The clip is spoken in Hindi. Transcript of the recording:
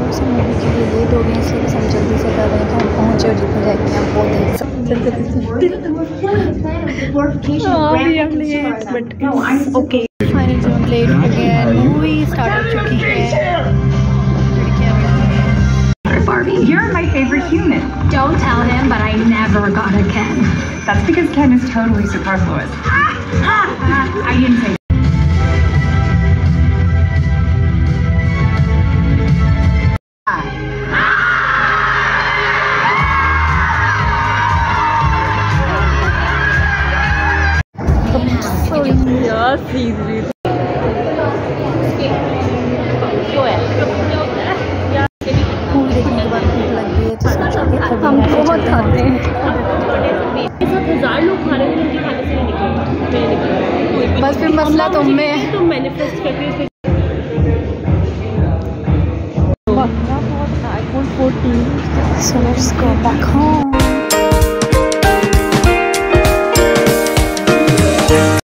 थोड़ा सा मूवी के लिए लेट हो गए, इसलिए बस हम जल्दी से कर रहे हैं। तो हम पहुँचे और जितने जाएंगे आप वो देख सकते हैं। ओके फाइनली हम लेट हो गए हैं, मूवी स्टार्ट हो चुकी है। Barbie, you're my favorite human. Don't tell him, but I never got a Ken. That's because Ken is totally superfluous. I didn't say. हम बहुत खाते हैं, 1000 लोग खा रहे हैं, उनके खाने से नहीं निकले। बस फिर मसला तुम में है। तुम मैनिफेस्ट करते हो So let's go back home.